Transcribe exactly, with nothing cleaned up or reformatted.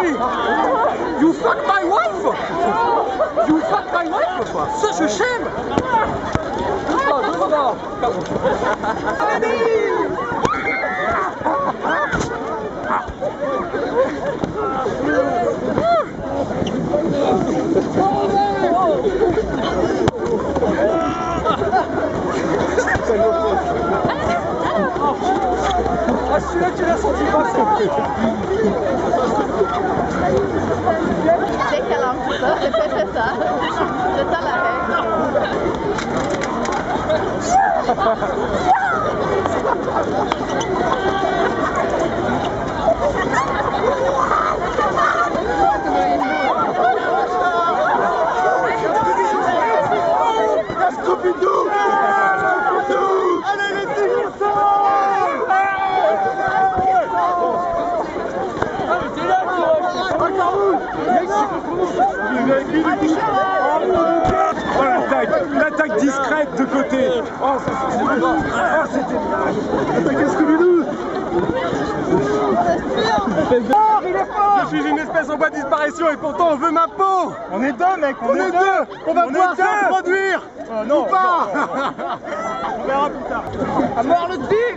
Hey! You fuck my wife! You fuck my wife, quoi! Such a shame! Doucement, doucement! Ah, celui-là, tu l'as senti passer. Dès qu'elle lance ça, c'est fait ça. C'est ça la règle. L'attaque discrète de côté. Oh, c'était... Qu'est-ce que nous? Fort, il est fort. Je suis une espèce en voie de disparition et pourtant on veut ma peau. On est deux, mec. On, on est deux. deux. On va on pouvoir se reproduire. Euh, non, ou pas. Non. On verra plus tard. À mort le type.